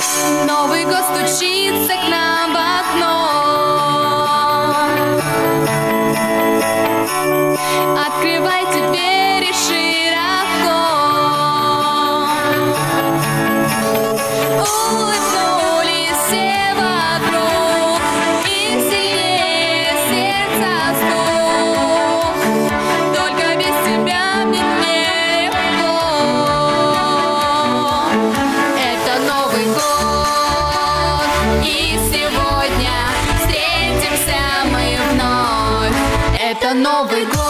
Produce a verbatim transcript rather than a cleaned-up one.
Новый год стучится к нам в окно. Открывайте двери широко. Улыбнулись все вокруг, и сильнее сердца стук. Только без тебя мне нелегко. Это Новый год, и сегодня встретимся мы вновь. Это Новый год.